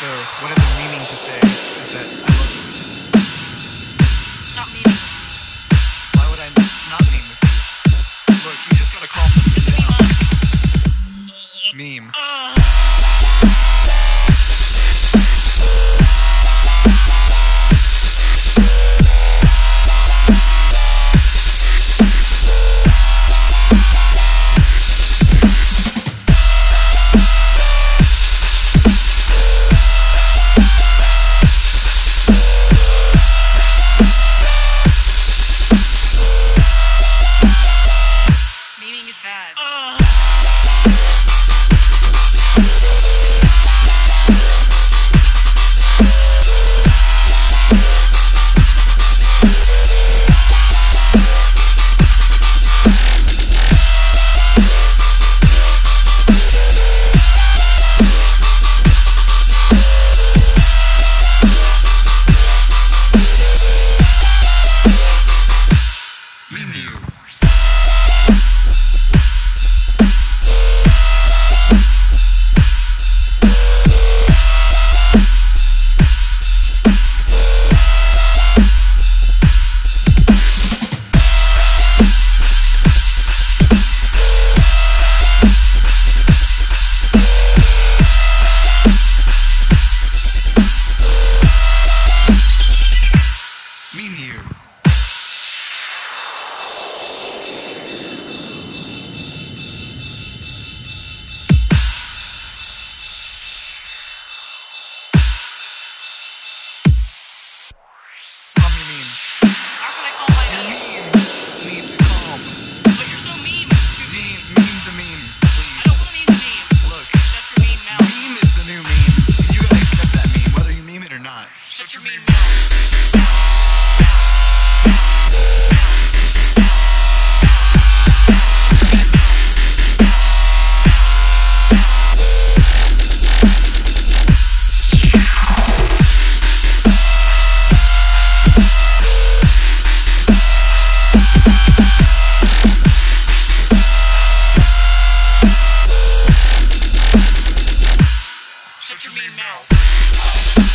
So, what I've been meaning to say is that I love you. Stop memeing. Why would I not meme with you? Look, you just gotta calm this down. Meme. Memeing is bad. Meme you. Meme you. Calm your memes. How can I call my Your meme? memes need to calm. But you're so mean to me. Meme the meme, please. I don't want to meme the meme. Look, Shut your mean mouth. meme is the new meme. You gotta accept that meme, whether you meme it or not. Shut your mean mouth. Shut your mean mouth.